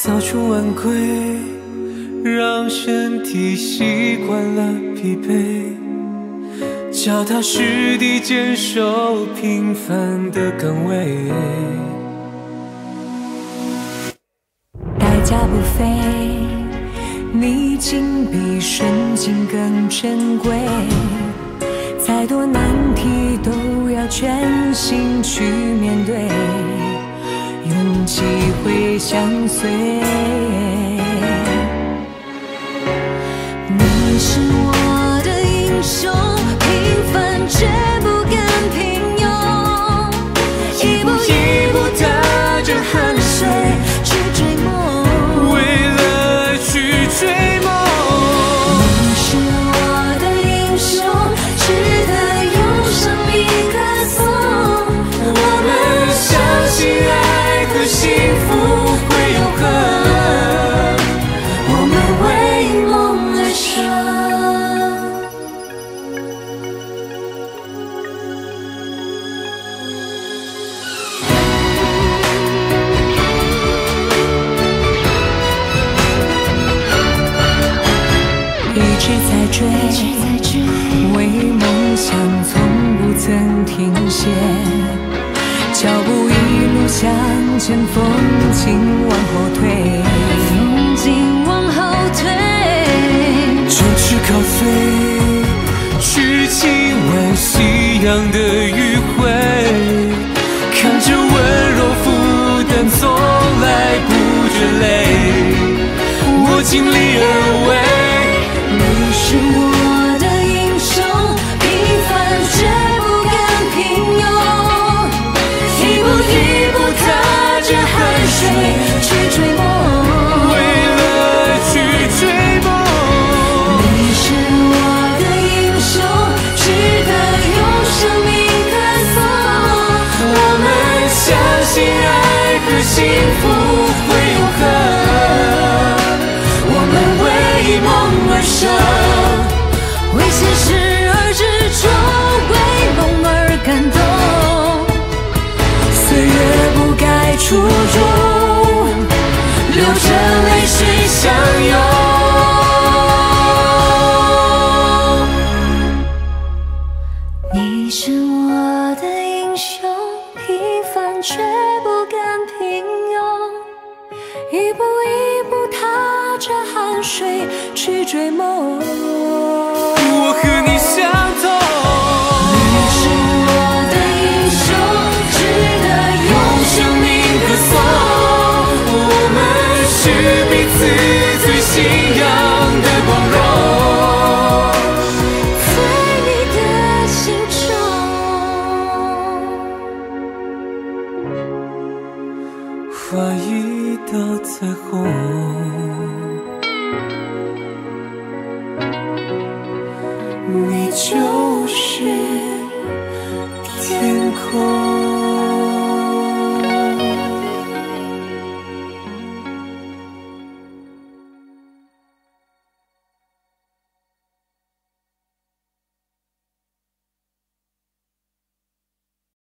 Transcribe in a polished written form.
早出晚归，让身体习惯了疲惫，脚踏实地坚守平凡的岗位。 代价不菲，你竟比顺境更珍贵。再多难题都要全心去面对，勇气会相随。你是我的英雄，平凡却不甘平庸，一步一步踏着汗水去追梦， 为了去追梦。 你是我的英雄，值得用生命歌颂。 我们相信爱和幸福会永恒， 我们为梦而生。一直在追，为梦想从不曾停歇，脚步一路向前，风景往后退，风景往后退。 就吃咖啡，去今晚夕阳的余晖，看着温柔负担从来不觉累，我尽力而为。 你是我的英雄，平凡却不甘平庸，一步一步踏着汗水去追梦， 为了去追梦。 你是我的英雄，值得用生命歌颂。 我们相信爱和幸福会永恒，我们为梦而生， 为现实而执着，为梦而感动。岁月不该出众， 流着泪水相拥。 你是我的英雄，平凡却不甘平庸，一步一步踏着汗水去追梦。 我和你相同， 你是我的英雄，值得用生命歌颂。 我们是彼此最信仰的光荣， 在你的心中画一道彩虹，你就是天空。